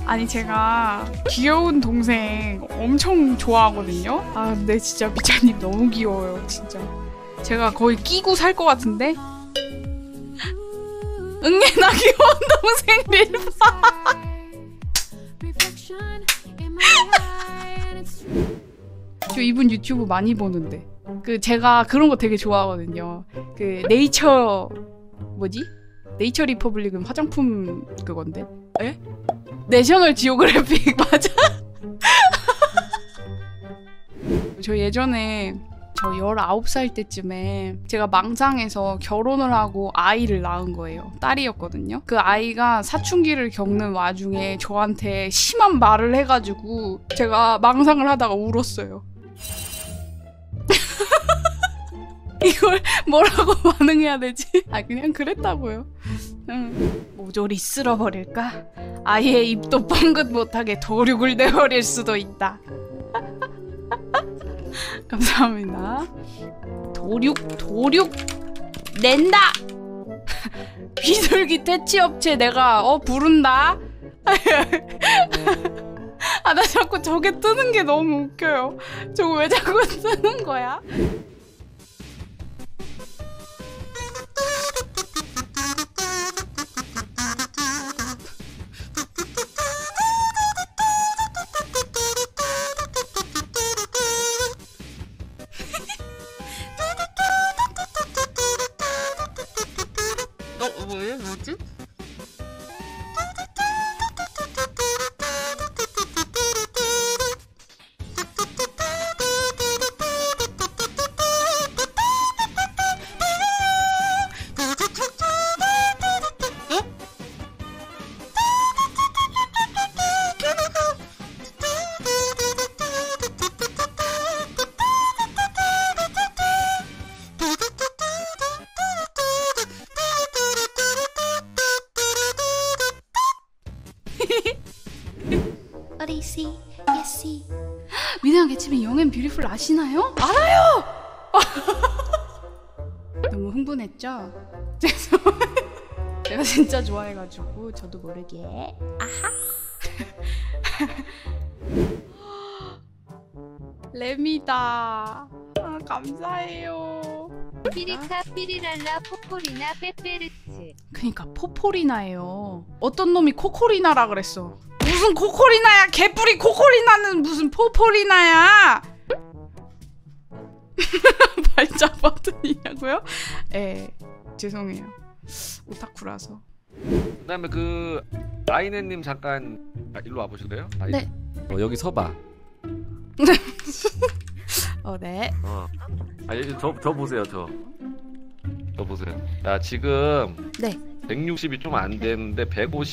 아니 제가 귀여운 동생 엄청 좋아하거든요. 아 근데 진짜 미자님 너무 귀여워요 진짜. 제가 거의 끼고 살 것 같은데. 응애나 귀여운 동생 릴파. 저 이분 유튜브 많이 보는데 그 제가 그런 거 되게 좋아하거든요. 그 네이처 뭐지? 네이처 리퍼블릭은 화장품 그건데? 에? 내셔널 지오그래픽 맞아? 저 예전에 저 19살 때쯤에 제가 망상에서 결혼을 하고 아이를 낳은 거예요. 딸이었거든요. 그 아이가 사춘기를 겪는 와중에 저한테 심한 말을 해가지고 제가 망상을 하다가 울었어요. 이걸 뭐라고 반응해야 되지? 아 그냥 그랬다고요. 모조리 쓸어버릴까? 아예 입도 뻥긋 못하게 도륙을 내버릴 수도 있다. 감사합니다. 도륙 낸다. 비둘기 퇴치업체 내가 부른다. 아 나 자꾸 저게 뜨는 게 너무 웃겨요. 저거 왜 자꾸 뜨는 거야? 뭐지? 어디시 예시 미나랑 개츠비 영앤 뷰티풀 아시나요? 알아요! 너무 흥분했죠? 제가 진짜 좋아해가지고 저도 모르게 아하. 레미다. 아, 감사해요. 피리카 피리랄라 포포리나 빼빼르츠. 그니까 포포리나예요. 어떤 놈이 코코리나라 그랬어. 무슨 코코리나야? 개뿌리 코코리나는 무슨 포포리나야? 발작 버튼이냐고요? 예, 죄송해요. 오타쿠라서. 그다음에 그 아이네님 잠깐 일로 와보실래요? 네. 여기 서봐. 네. 아니 저 보세요 저 보세요. 나 지금 네. 160이 좀 안 되는데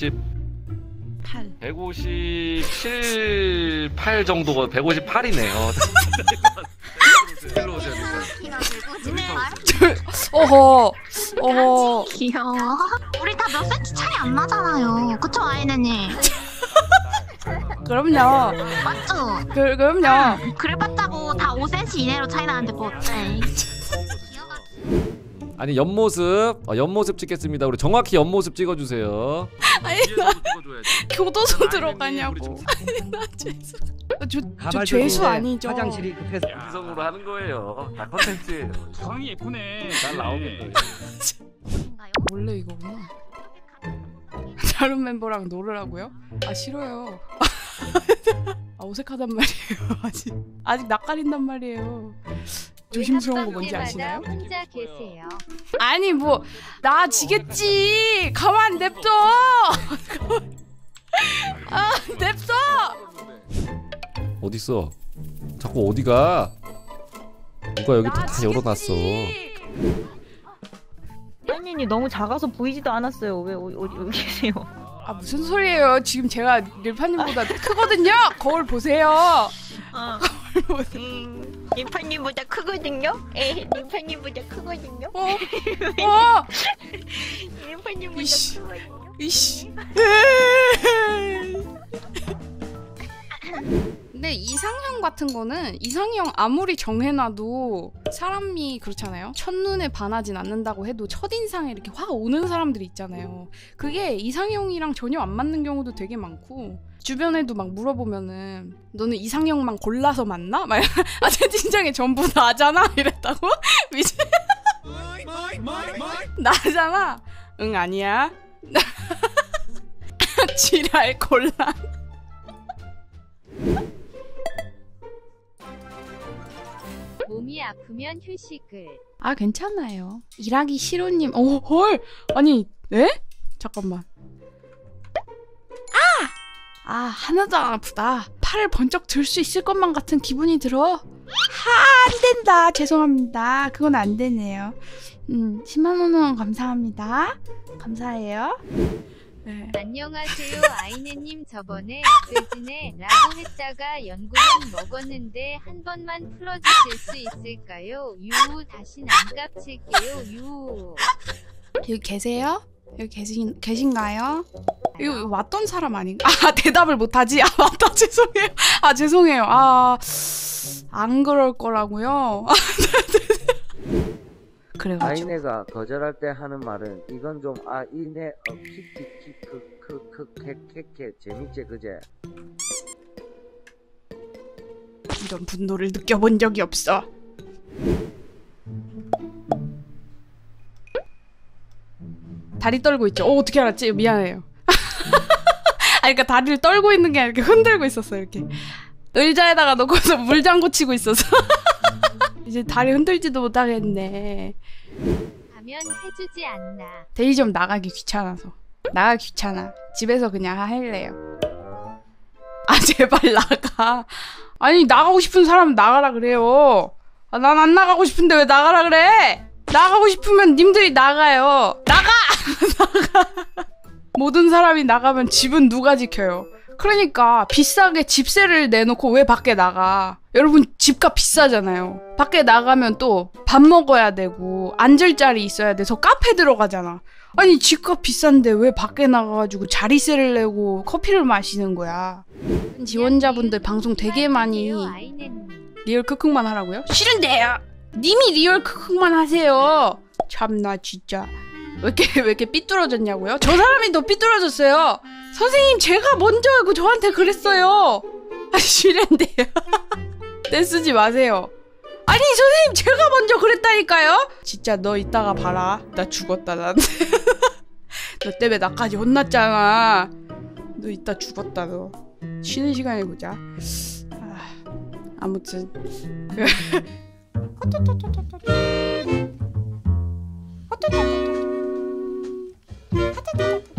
157, 8 정도가 158이네요. 일로 오세요. 어허. 귀여워. 우리 다 몇 센치 차이 안 나잖아요. 그쵸 아이네님? 그럼요. 맞죠? 그럼요. 그래봤자고 다 5cm 이내로 차이 나는데 뭐 어때? 아니 옆모습 찍겠습니다. 우리 정확히 옆모습 찍어주세요. 아니 나 교도소 들어가냐고. 아니 나 죄송. 저 죄수 아니죠? 화장실이 급해서 음성으로 하는 거예요. 다 컨텐츠예요. 성이 예쁘네. 잘 나오겠네. 원래 이거구나. 다른 멤버랑 놀으라고요? 아 싫어요. 아 어색하단 말이에요. 아직 낯가린단 말이에요. 조심스러운 거 뭔지 아시나요? 혼자 계세요. 아니 뭐 나 지겠지. 가만 냅둬. 아 냅둬. 어딨어? 자꾸 어디가? 누가 여기 다 지겠지. 열어놨어. 현님이 너무 작아서 보이지도 않았어요. 왜 어디 계세요? 아 무슨 소리예요? 지금 제가 릴파님보다 크거든요. 거울 보세요. 거울 보세요. 림파님보다 크거든요? 에, 림파님보다 크거든요? 림파님보다 이씨. 크거든요? 이씨. 근데 근데 이상형 같은 거는 이상형 아무리 정해놔도 사람이 그렇잖아요. 첫눈에 반하진 않는다고 해도 첫인상에 이렇게 확 오는 사람들이 있잖아요. 그게 이상형이랑 전혀 안 맞는 경우도 되게 많고 주변에도 막 물어보면은 너는 이상형만 골라서 만나? 막 아, 채팅창에 전부 나잖아? 이랬다고? 미친 나잖아? 응 아니야 지랄 곤란 몸이 아프면 휴식을. 아 괜찮아요. 일하기 싫어님. 오 헐. 아니 네? 잠깐만. 아 하나도 안 아프다. 팔을 번쩍 들 수 있을 것만 같은 기분이 들어. 안 된다. 죄송합니다. 그건 안 되네요. 10만 원 후원 감사합니다. 감사해요. 네. 안녕하세요 아이네님. 저번에 돼지네 라고 했다가 연구는 먹었는데 한 번만 풀어주실 수 있을까요? 유 다신 안 깝칠게요. 유. 여기 계세요? 여기 계신가요? 이거 왔던 사람 아닌가? 아 대답을 못하지? 아 맞다 죄송해요. 아 죄송해요. 아 안 그럴 거라고요. 그래가지고 아이네가 거절할 때 하는 말은 이건 좀 아이네 키키키 크크크케케케 재밌지 그제? 이런 분노를 느껴본 적이 없어. 다리 떨고 있죠? 어떻게 알았지? 미안해요. 아 그러니까 다리를 떨고 있는 게 아니라 이렇게 흔들고 있었어 이렇게. 의자에다가 놓고서 물장구 치고 있어서 이제 다리 흔들지도 못하겠네. 하면 해주지 않나. 데이 좀 나가기 귀찮아서. 나가기 귀찮아. 집에서 그냥 할래요. 아 제발 나가. 아니 나가고 싶은 사람은 나가라 그래요. 아, 난 안 나가고 싶은데 왜 나가라 그래? 나가고 싶으면 님들이 나가요. 나가! 나가. 모든 사람이 나가면 집은 누가 지켜요? 그러니까 비싸게 집세를 내놓고 왜 밖에 나가? 여러분 집값 비싸잖아요. 밖에 나가면 또 밥 먹어야 되고 앉을 자리 있어야 돼서 카페 들어가잖아. 아니 집값 비싼데 왜 밖에 나가가지고 자리세를 내고 커피를 마시는 거야? 지원자분들 방송 되게 많이 리얼 크크만 하라고요? 싫은데요. 님이 리얼 크크만 하세요. 참나 진짜. 왜 이렇게 삐뚤어졌냐고요? 저 사람이 더 삐뚤어졌어요. 선생님 제가 먼저 저한테 그랬어요. 아 싫은데요. 떼쓰지 마세요. 아니 선생님 제가 먼저 그랬다니까요. 진짜 너 이따가 봐라. 나 죽었다 난. 너 때문에 나까지 혼났잖아. 너 이따 죽었다 너. 쉬는 시간에 보자. 아무튼 그